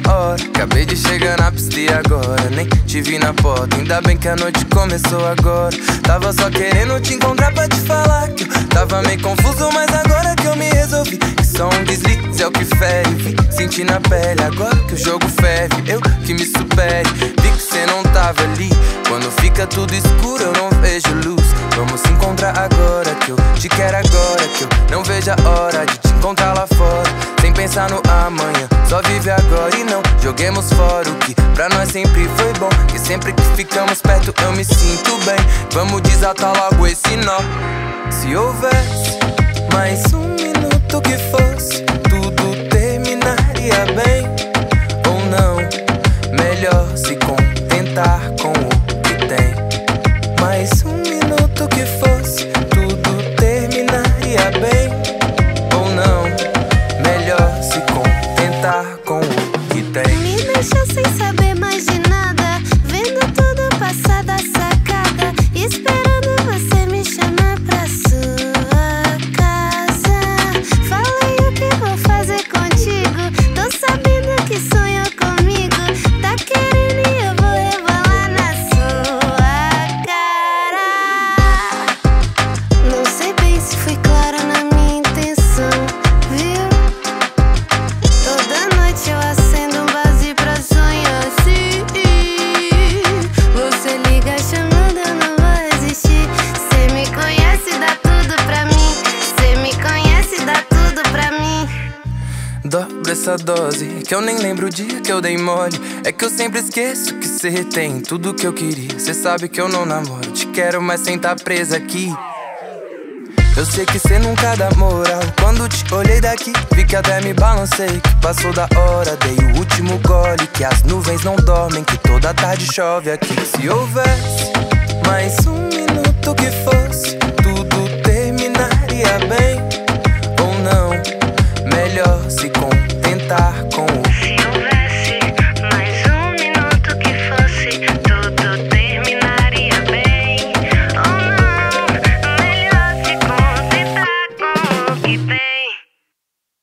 hora. Acabei de chegar na pista e agora nem te vi na porta. Ainda bem que a noite começou agora. Tava só querendo te encontrar pra te falar que eu tava meio confuso, mas agora que eu me resolvi, que só um deslize é o que fere. Vi, senti na pele agora que o jogo ferve, eu que me supere. Vi que cê não tava ali. Quando fica tudo escuro eu não vejo luz. Vamos se encontrar agora, que eu te quero agora, que eu não vejo a hora de te encontrar lá fora. Sem pensar no amanhã, só vive agora e não joguemos fora o que pra nós sempre foi bom. Que sempre que ficamos perto eu me sinto bem. Vamos desatar logo esse nó. Se houvesse mais um minuto que fosse, tudo terminaria bem. Ou não, melhor se contentar com o que tem. Mais um minuto que fosse, tudo terminaria bem. Ou não, melhor se contentar com o que tem. Me deixou sem saber mais de nada, vendo tudo passar da sacada, esperando você me chamar pra sua casa. Falei o que vou fazer contigo, tô sabendo que sonhou comigo. Tá querendo e eu vou rebolar na sua cara. Não sei bem se fui clara na minha intenção, viu? Toda noite eu acendo um vazio pra sonhar assim. Você liga chamando, eu não vou resistir. Cê me conhece, dá tudo pra mim. Cê me conhece, dá tudo pra mim. Dobra essa dose, que eu nem lembro o dia que eu dei mole. É que eu sempre esqueço que cê tem tudo que eu queria. Cê sabe que eu não namoro, te quero, mas sem tá presa aqui. Eu sei que cê nunca dá moral. Quando te olhei daqui, vi que até me balancei. Que passou da hora, dei o último gole. Que as nuvens não dormem, que toda tarde chove aqui. Se houvesse mais um minuto que fosse, tudo terminaria bem. Ou não, melhor se contentar